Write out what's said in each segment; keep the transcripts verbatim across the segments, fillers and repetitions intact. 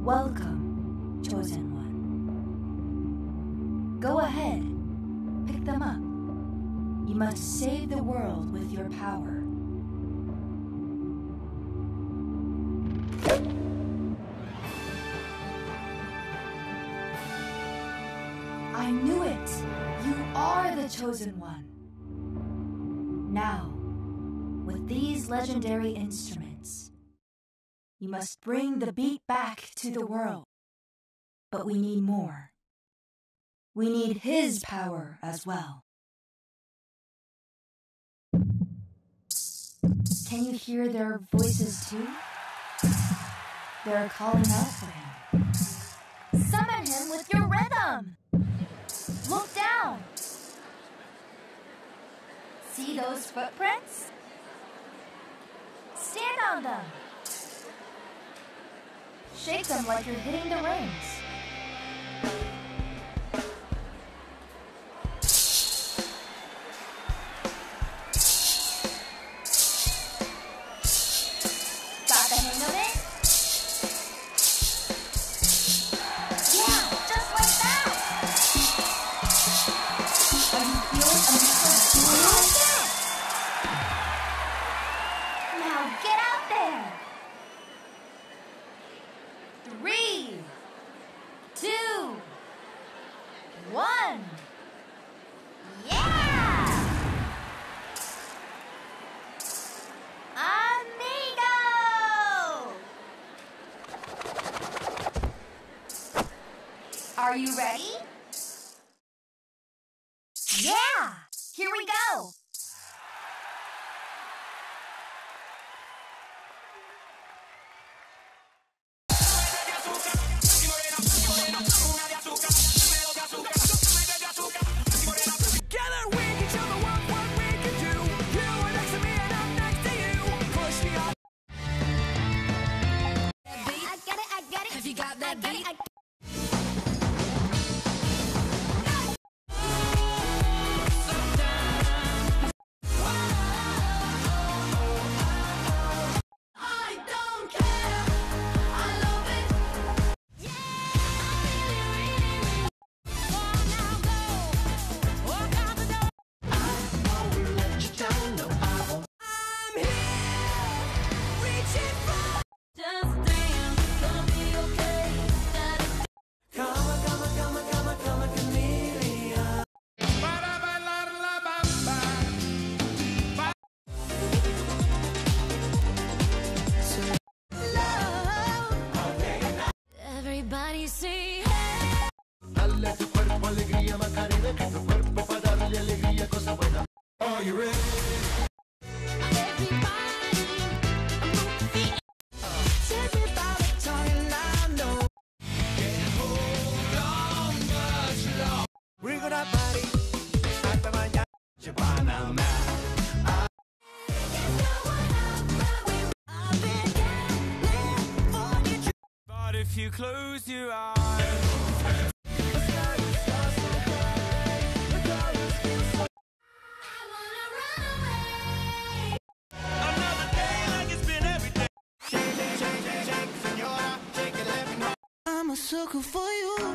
Welcome, Chosen One. Go ahead, pick them up. You must save the world with your power. I knew it! You are the Chosen One. Now, with these legendary instruments, you must bring the beat back to the world. But we need more. We need his power as well. Can you hear their voices too? They're calling out for him. Summon him with your rhythm! Look down! See those footprints? Stand on them! Shake them like you're hitting the rings. Got the hang of it? Yeah, just like that! Are you feeling a mix of joy like that? Now get out there! Three, two, one. Yeah! Amigo! Are you ready? Yeah! Here we go! Everybody say Dale a tu cuerpo alegría, Macarena, que tu cuerpo para darle alegría, cosa buena. Are you ready? We're gonna party hasta mañana. But if you close your eyes, another day like it's been every day. Shake, shake, shake, shake, shake, senora, shake it, let me know. I'm a sucker for you.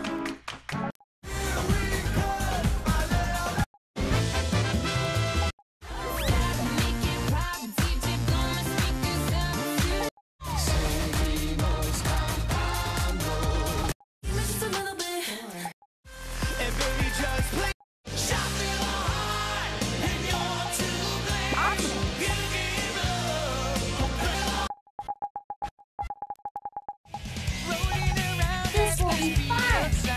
This will be fun!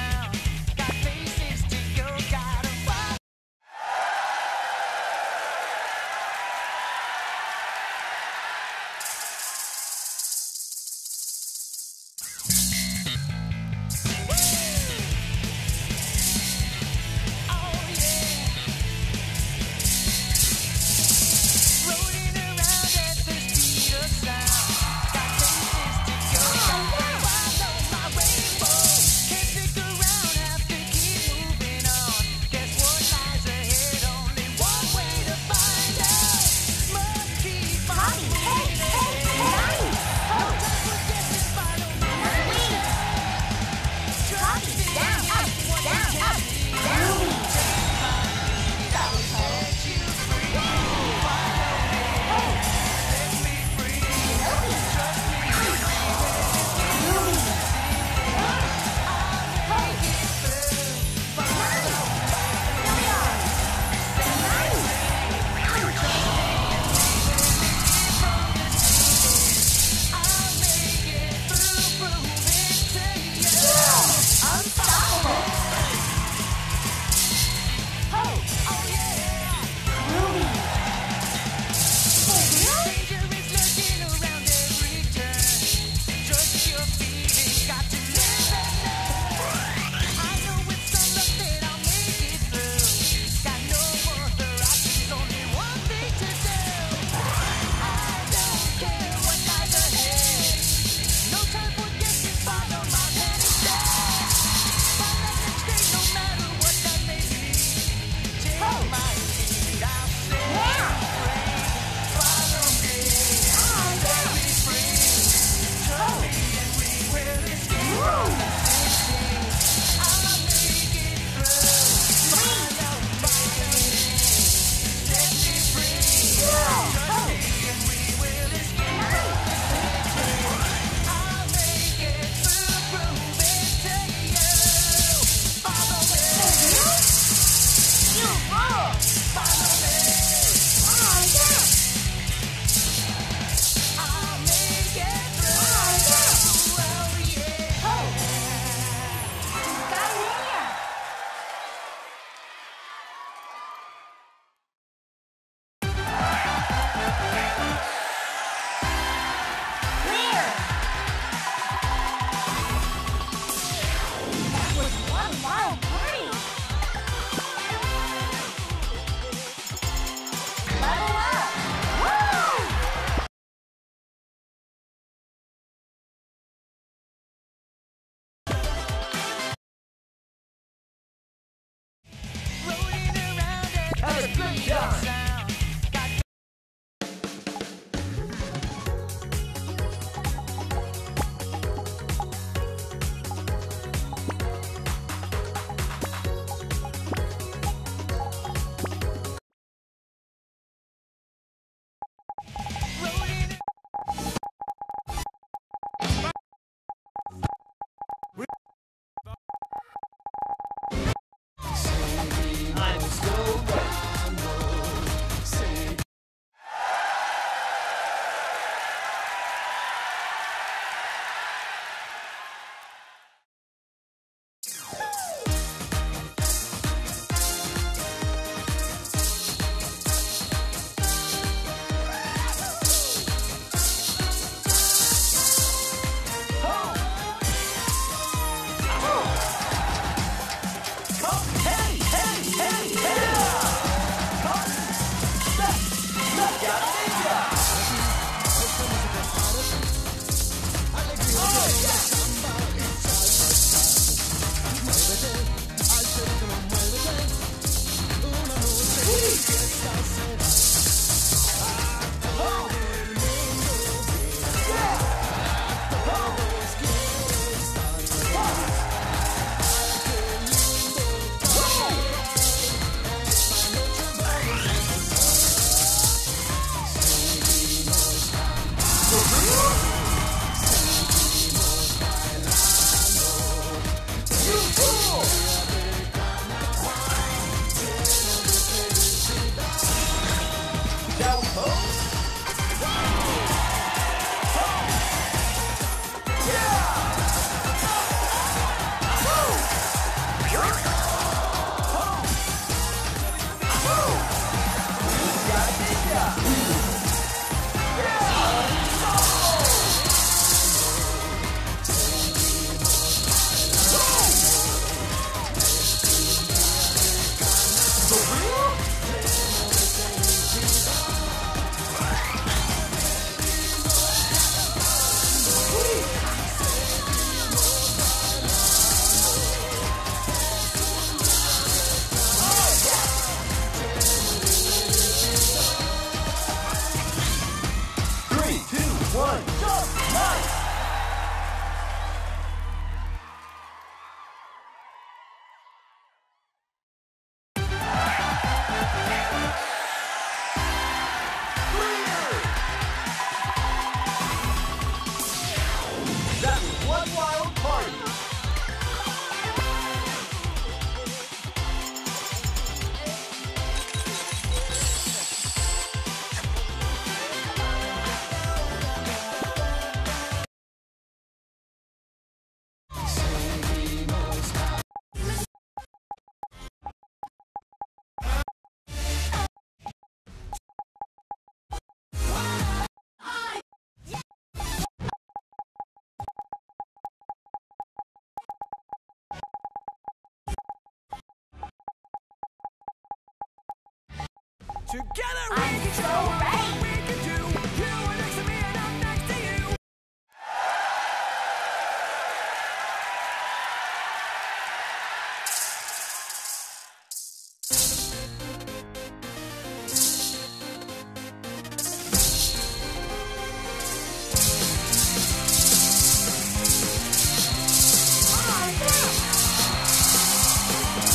Together we can show what we can do. You are next to me and I'm next to you.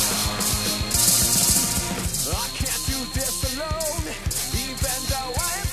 I can't do this alone, even though I am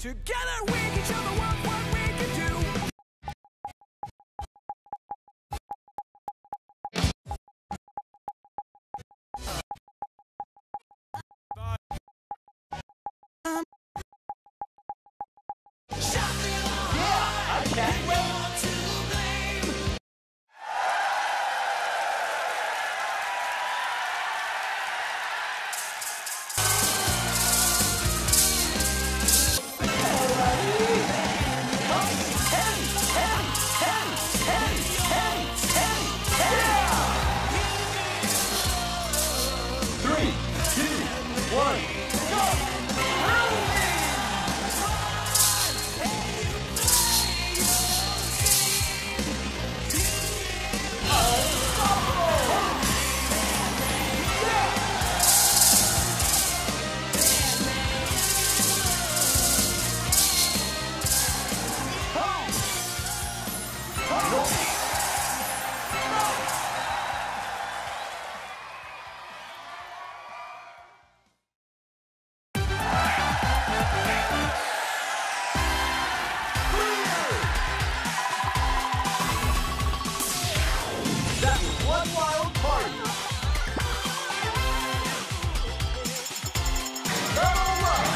Together we can show the world what we can do. Yeah, I can't wait. Three, two, one, go! That was one wild party. Level up.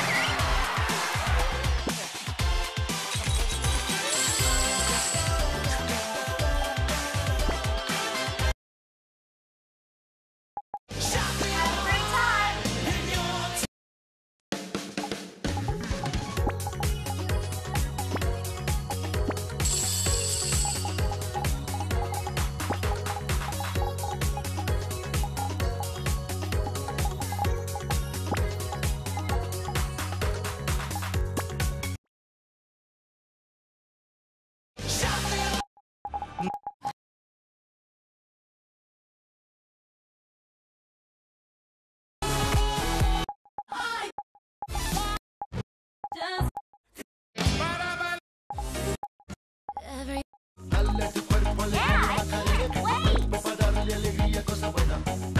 Every Dale tu cuerpo alegría, Macarena, tu cuerpo para darle alegría, cosa buena.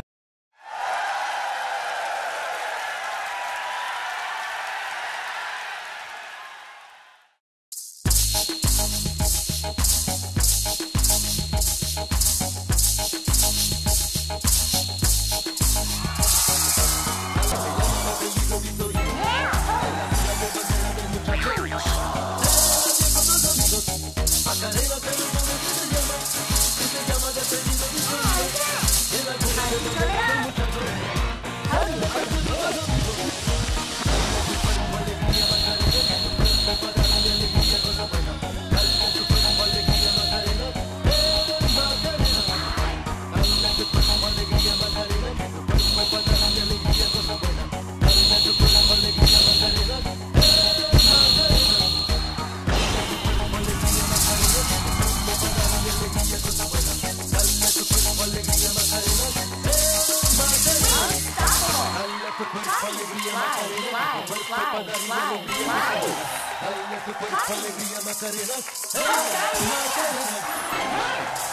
Macarena, que no sabe qué se llama, que se llama despedida de su vida. En la cuna de los muchachos, dale tu cuerpo alegría, Macarena, tu cuerpo para darle alegría, cosa buena. Dale tu cuerpo alegría, Macarena, eh, Macarena. Dale tu cuerpo alegría, Macarena, tu cuerpo para darle alegría, cosa buena. Dale tu cuerpo alegría, Macarena, eh, Macarena. Fly, fly, fly, fly, fly. Dale tu cuerpo alegría, Macarena. Eh, Macarena.